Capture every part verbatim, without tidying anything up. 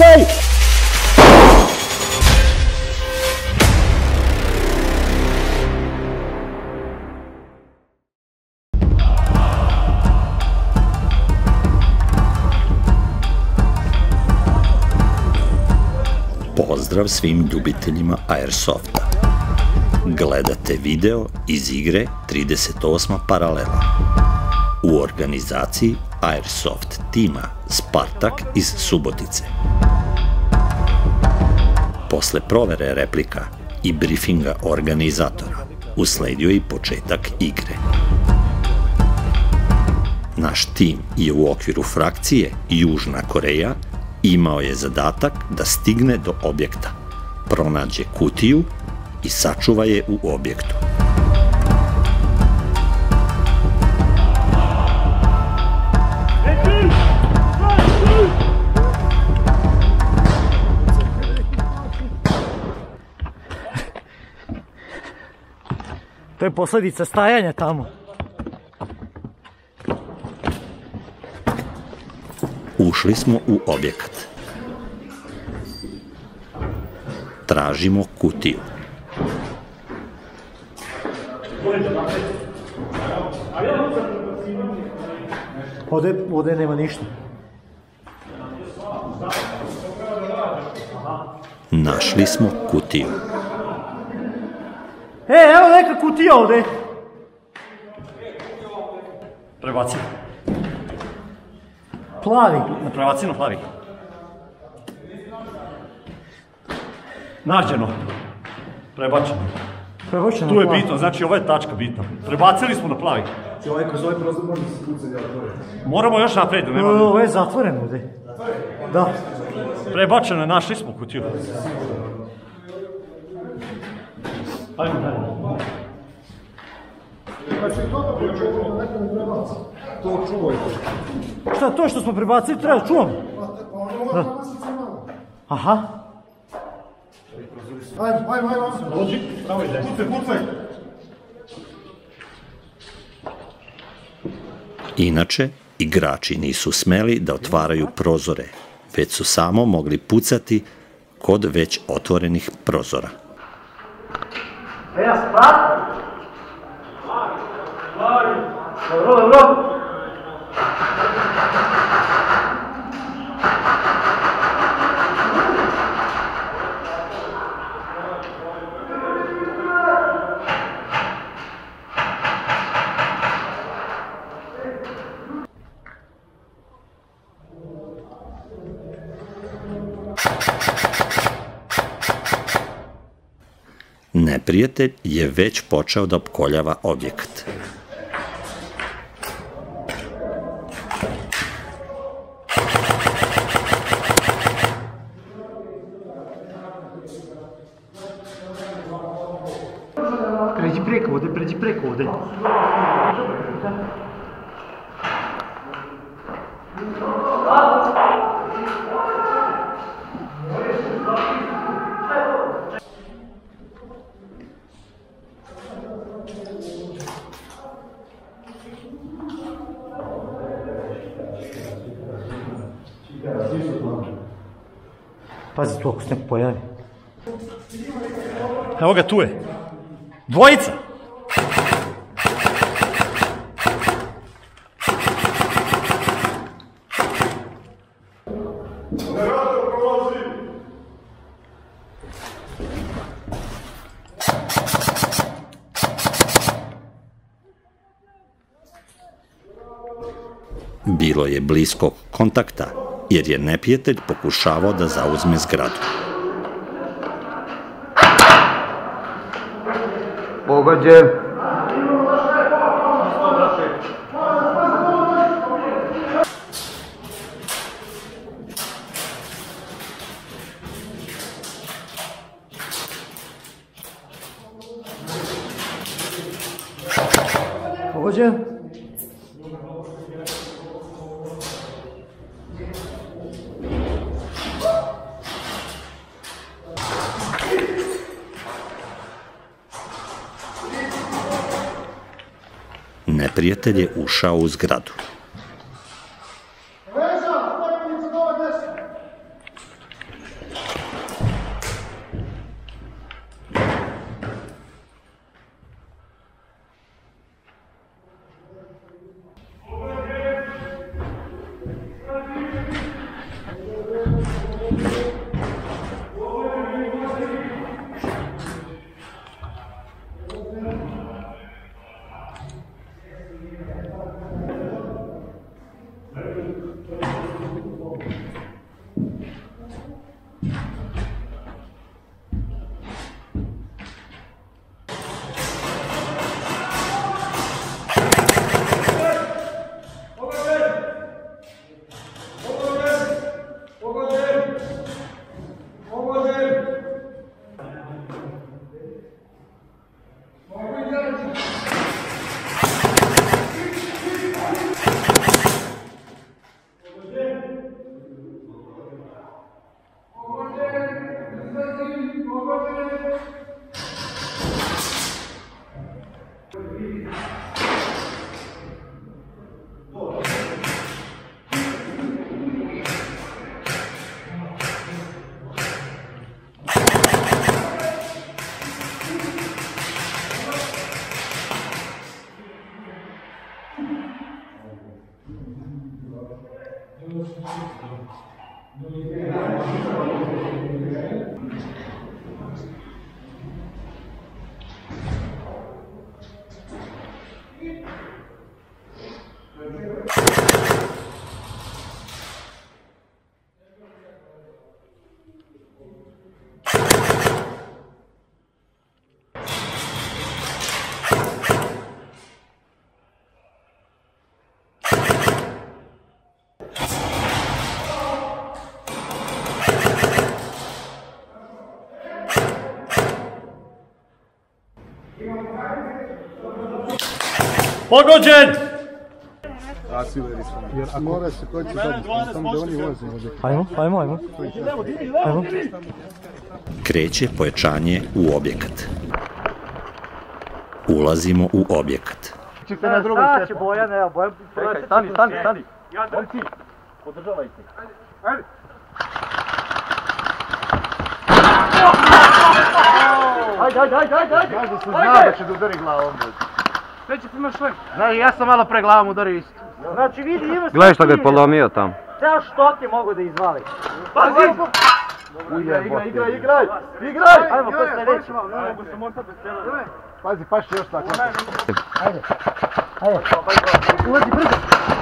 pucaj! Pozdrav svim ljubiteljima Airsofta. Gledate video iz igre trideset osma paralela u organizaciji Airsoft tima Spartak iz Subotice. Posle provere replika i briefinga organizatora usledio je i početak igre. Naš tim je u okviru frakcije Južna Koreja imao je zadatak da stigne do objekta, pronađe kutiju i sačuva je u objektu. To je posljedica stajanja tamo. Ušli smo u objekat. Tražimo kutiju. Ovdje nema ništa. Našli smo kutiju. E, evo neka kutija ovdje. Prebaci. Plavi. Prebaci na plavi. Nađeno. Prebačeno. Prebačeno. Tu je bitno, znači ova je tačka bitna. Prebacili smo na plavi. Či ovaj kroz ovaj prozor može se kucati otvoriti? Moramo još napred. Ovo je zatvoreno ovdje. Da. Prebačeno je, našli smo kutiju. Ajmo, ajmo. Znači, to bi očekao neko ne prebaci. To čuvajte. Šta, to što smo prebacili treba da čuvamo? Pa onda mora prebaciti se malo. Aha. Ajmo, ajmo, ajmo. Dođi, pravo ide. Kucaj, kucaj. Inače, igrači nisu smeli da otvaraju prozore, već su samo mogli pucati kod već otvorenih prozora. E ja sprat? Dobro, dobro. Neprijatelj je već počeo da opkoljava objekat. Pređi preko ovdje, pređi preko ovdje. Pazi tu ako se neko pojavi. Evo ga, tu je. Dvojica! Bilo je bliskog kontakta, jer je neprijatelj pokušavao da zauzme zgradu. Pogođen. Pogođen. Neprijatelj je ušao u zgradu. Pogođen! Jer ako mora se koji će zadnji, tamo da oni voze ovdje. Ajmo, ajmo, ajmo. Ajmo. Kreće pojačanje u objekat. Ulazimo u objekat. Čekaj na drugu stepu. Staći Bojan, evo Bojan. Čekaj, stani, stani, stani. Momci, podržavajte. Ajde. Ajde, ajde, ajde, ajde, ajde. Znaš da sam znao da će da udari glavom. Sve će ti imaš šlem. Znaš, ja sam malo pre glavom udario isto. Znači vidi, ima... Gledaj što ga je polomio tam. Ceo štoke mogu da izvali. Pazi! Igraj, igraj, igraj, igraj! Igraj! Ajmo, ko sledeći. Ne mogu se montati bez cela. Pazi, paši još tako. Ajde, ajde. Ulazi brzo.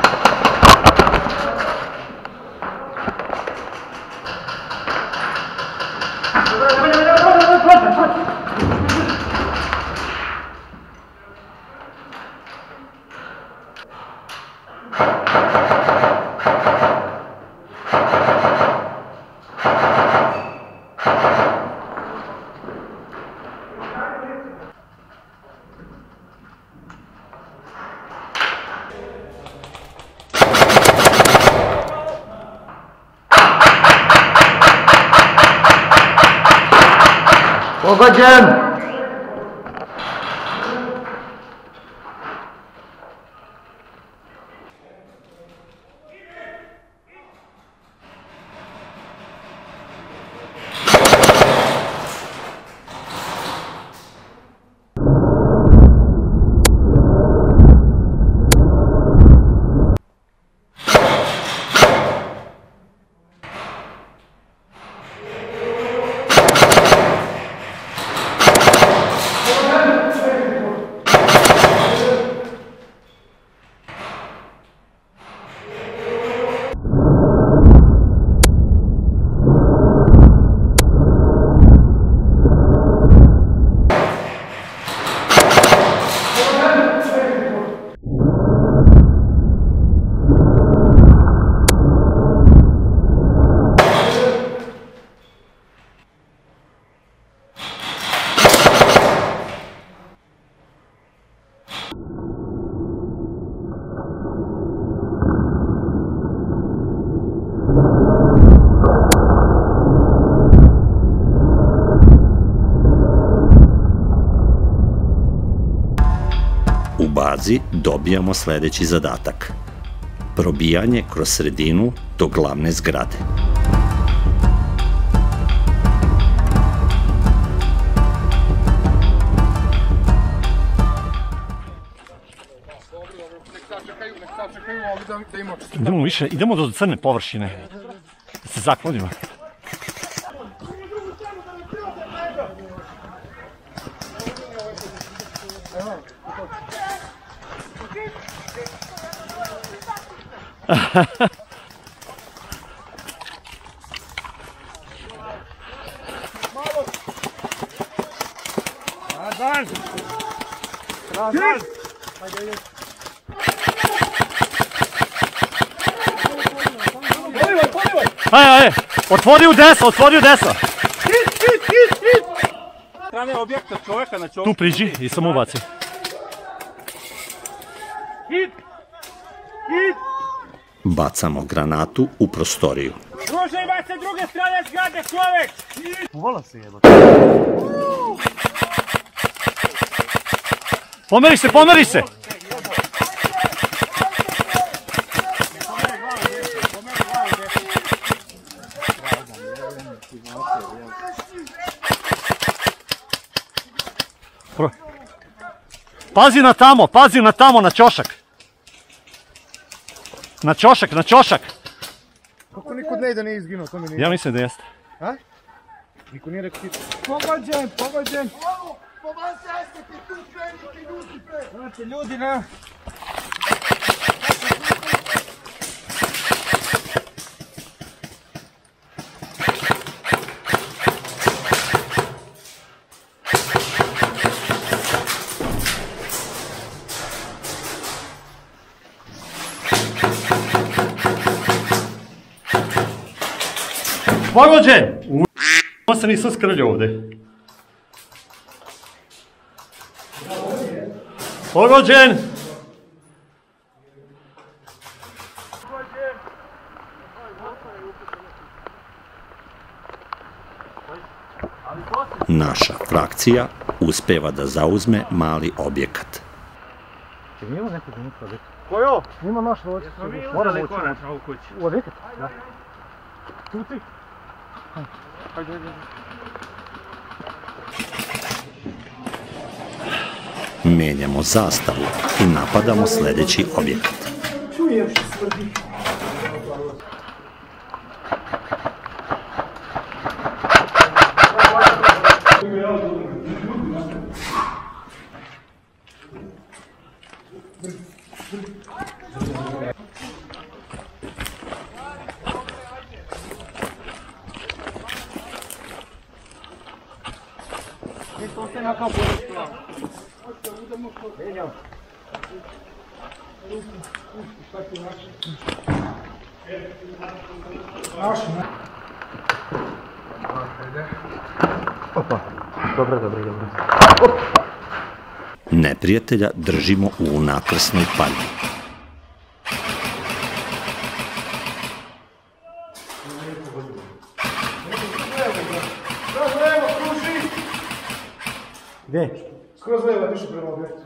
Pogođen! U bazi dobijamo sledeći zadatak. Probijanje kroz sredinu do glavne zgrade. Idemo više, idemo do crne površine. Da se zaklonimo. Razan! Razan! Ajde, ajde! Otvori u desno, otvori u desno! Hit, hit, hit, hit! Strane objekta čoveka na čovjeka. Tu priđi i samo ubaci. Hit! Hit! Bacamo granatu u prostoriju. Druže, ima se druge strane zgrade čovek! Uvala se jebate. Pomeri se, pomeri se! Pazi na tamo, pazi na tamo, na ćošak. Na ćošak, na ćošak. Kako niko ne ide nije izginuo, to mi nije. Ja mislim da jeste. A? Niko nije rekao hit. Pogođen, pogođen. Ovo, po vas jeste ti tu pre, neki ljudi pre. Znači, ljudi, ne. Pogođen! Ovo se nisam skrljao ovde. Pogođen! Naša frakcija uspeva da zauzme mali objekat. Imamo nekog unutra objekta? Ko je ovo? Ima naš noć. Jesmo mi uzeli konač ovu kuću? U objekat? Da. Tu ti? Hajde, hajde. Menjamo zastavu i napadamo sledeći objekat. Čujem što smrdi. Opa, dobro, dobro, dobro. Neprijatelja držimo u unakrsnoj palji. Gde? Skroz levo, više prema objektu.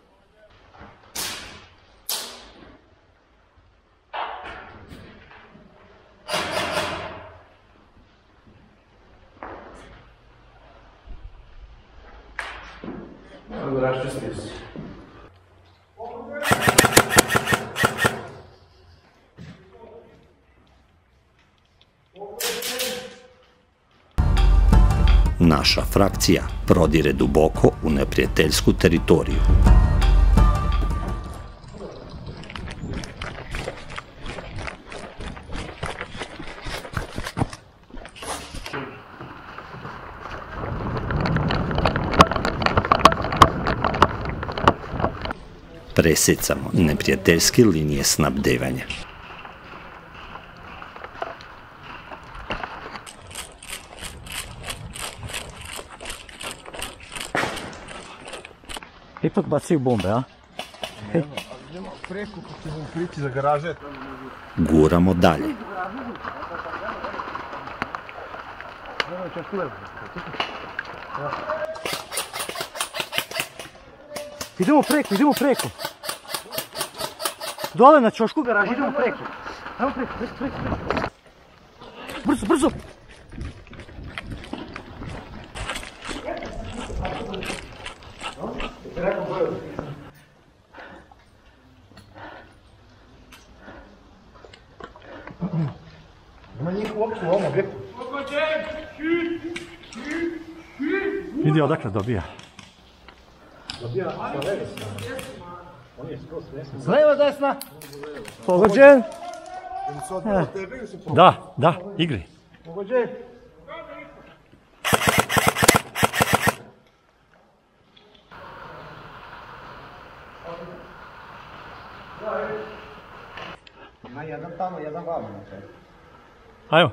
Raščistio se. Naša frakcija prodire duboko u neprijateljsku teritoriju. Presecamo neprijateljske linije snabdevanja. Ipak bacaju bombe, a? Idemo preko, kako ćemo prići za garaže. Guramo dalje. Idemo preko, idemo preko. Dole na ćošku garaži, idemo preko. Ajmo preko, preko, preko, preko. Brzo, brzo! Ima njih uopće u ovom objektu. Vidi odakle dobija. Dobija sa leve strane. On je skroz desna. S leva, desna. Pogođen. Ili se odbilo od tebe ili se pogođen? Da, da, igri. Pogođen. Ima jedan tamo, jedan vamo. Ajmo.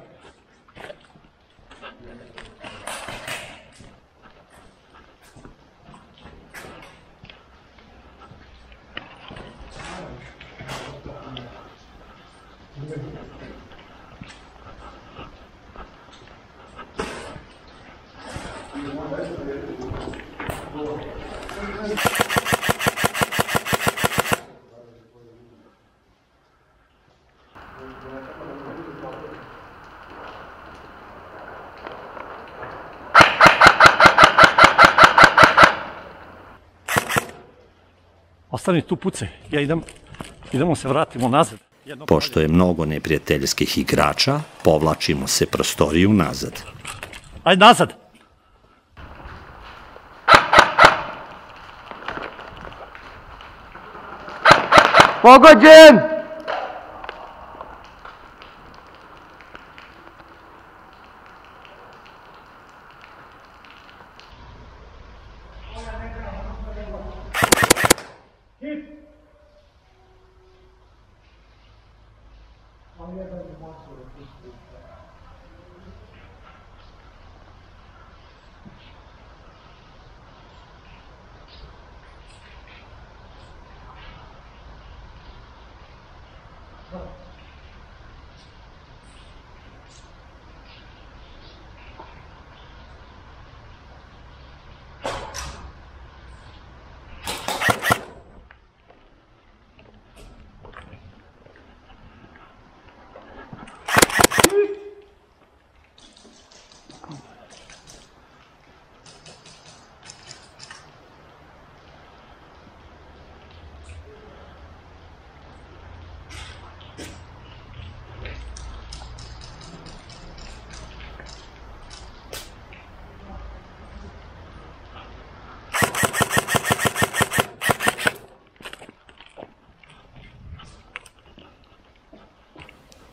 Ostani tu, pucaj. Ja idem, idemo se vratimo nazad. Pošto je mnogo neprijateljskih igrača, povlačimo se prostoriju nazad. Ajde nazad! Pogođen!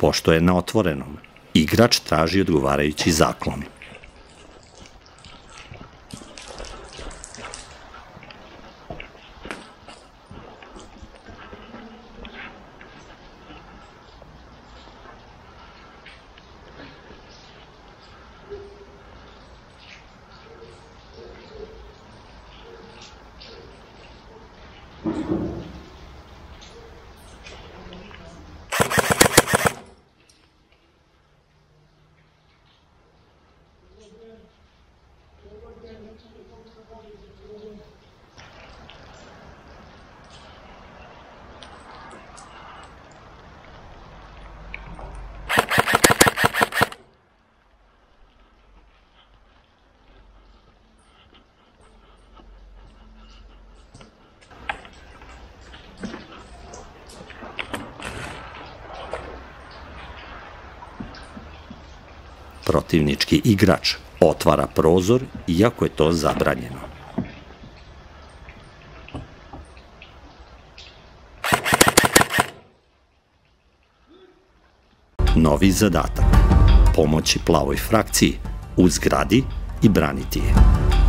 Pošto je na otvorenom, igrač traži odgovarajući zaklon. Protivnički igrač otvara prozor, iako je to zabranjeno. Novi zadatak. Pomoći plavoj frakciji u zgradi i braniti je.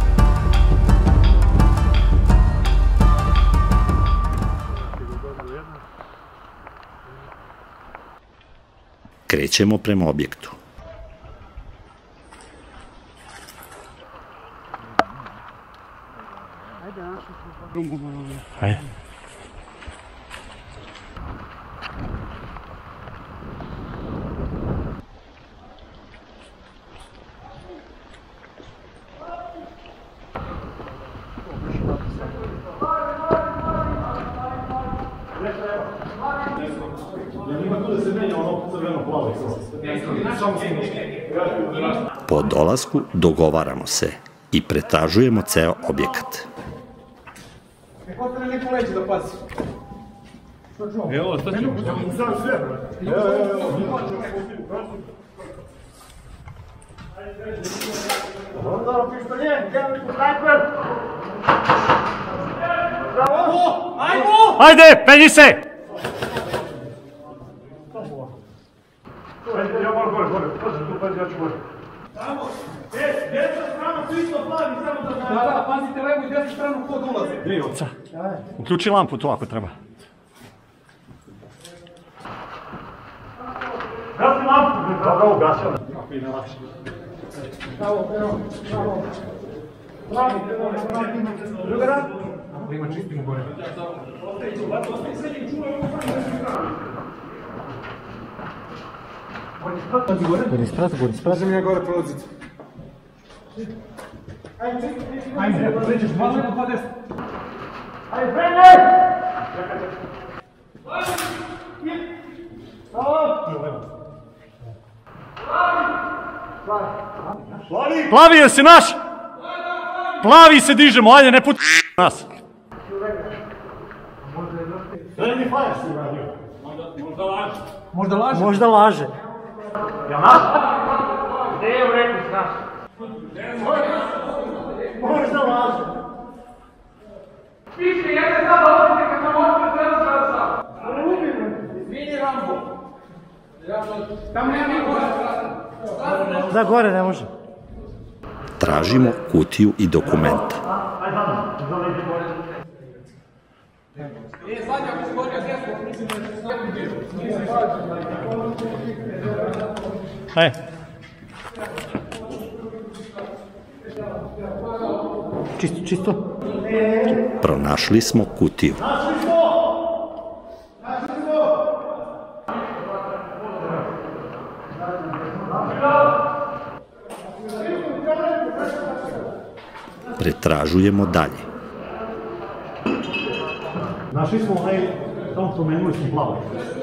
Krećemo prema objektu. Ajde. Po dolasku dogovaramo se i pretražujemo ceo objekat. Kako te neko leđe da pazi? Evo, šta ćemo? Sam sve, evo, evo, evo. Dobro, pištolje, gledaj po snajper! Bravo! Ajmo! Ajde, penji se! Ja moram gore, gore, pazi tu, pazi, ja ću gore. Tamo! E, djeca strana, tu isto plavi, samo da znamo. Da, da, pazite levo i desnu stranu kod ulaze. Ej, oca, uključi lampu tu ako treba. Gasi lampu, bravo, gasio. Kako ide lakše. Bravo, bravo, bravo. Pravi, bravo, bravo. Druga rad? Ima čistimo gore. Gori sprat, gori sprat. Možem ja gore prolaziti. Ajme, pređeš dva levo, dva desno. Ajde, frene! Plavi, jesi naš? Plavi se dižemo, ajde, ne puti nas. Srednji fajer si uradio. Možda laže. Možda laže? Možda laže. Jel naš? Gde je u rekli s naš? Možda laže. Piške, ja se sad odlazite kad sam otvore treba sada sam. Ali ubijemo. Vini Rambo. Tamo nema niko. Da, gore ne može. Tražimo kutiju i dokumenta. Ajde, zadnje. Zadnje ide gore. E, zadnja, ako se govorio desno, mislim da će slavim bižu. Ajde. Čisto, čisto. Pronašli smo kutiju. Pretražujemo dalje. Našli smo onaj, tamo spomenuli smo plavo.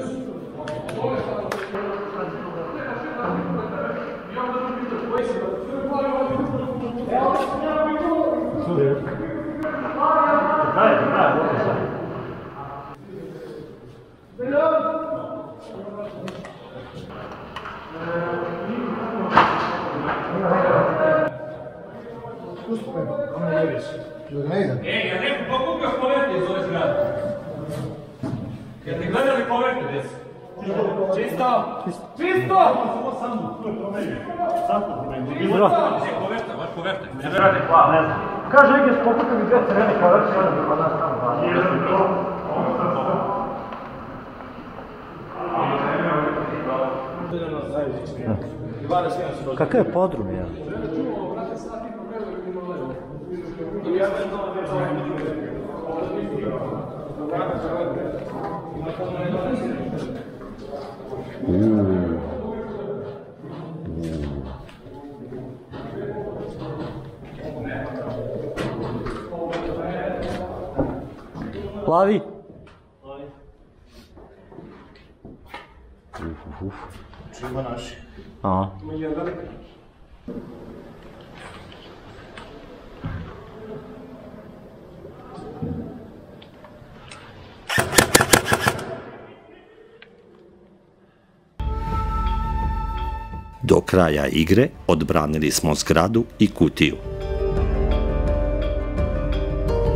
E, ja neko pokupio poverte iz ove zgrade. Ja te gledali poverte, desi? Čisto! Čisto! Kaže Ege, spokojno mi dve crvene kartice, sada bi kod nas tamo. Kakav je podrum, ja? Plavi. Živa naši. Aha. Do kraja igre odbranili smo zgradu i kutiju.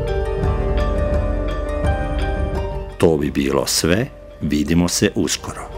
To bi bilo sve, vidimo se uskoro.